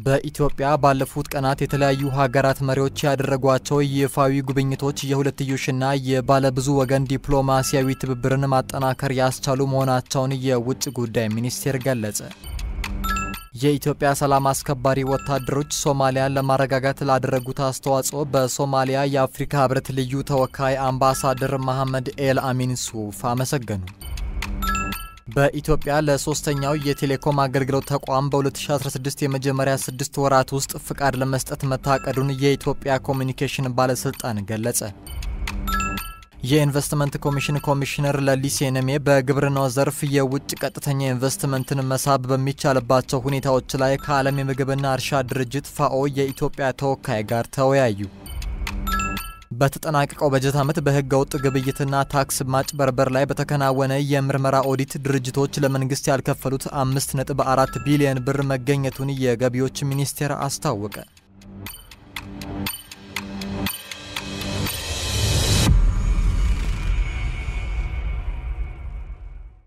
በኢትዮጵያ ባለፉት ቀናት የተለያዩ ሀገራት መሪዎች ያደረጓቸው ይፋዊ ጉብኝቶች የሁለትዮሽና የባለብዙ ወገን ዲፕሎማሲያዊ ትብብርን ማጠናከር ያስቻሉ መሆናቸውን የውጭ ጉዳይ ሚኒስቴር ገለጸ። የኢትዮጵያ ሰላም አስከባሪ ወታደሮች ሶማሊያን ለማረጋጋት ላደረጉት አስተዋጽኦ በሶማሊያ የአፍሪካ ህብረት ልዩ ተወካይ አምባሳደር መሐመድ ኤል አሚን ሱፍ አመሰገኑ። በኢትዮጵያ ለሶስተኛው የቴሌኮም አገልግሎት ተቋም በ2016 የመጀመሪያ 6 ወራት ውስጥ ፍቃድ ለመስጠት መታቀዱን የኢትዮጵያ ኮሙኒኬሽን ባለስልጣን ገለጸ። የኢንቨስትመንት ኮሚሽን ኮሚሽነር ለሊሴነሜ በግብርናው ዘርፍ የውጭ ቀጥተኛ ኢንቨስትመንትን መሳብ በሚቻልባቸው ሁኔታዎች ላይ ከዓለም የምግብና እርሻ ድርጅት ፋኦ የኢትዮጵያ ተወካይ ጋር ተወያዩ። በተጠናቀቀው በጀት ዓመት በህገወጥ ግብይትና ታክስ ማጭበርበር ላይ በተከናወነ የምርመራ ኦዲት ድርጅቶች ለመንግስት ያልከፈሉት 5.4 ቢሊዮን ብር መገኘቱን የገቢዎች ሚኒስቴር አስታወቀ።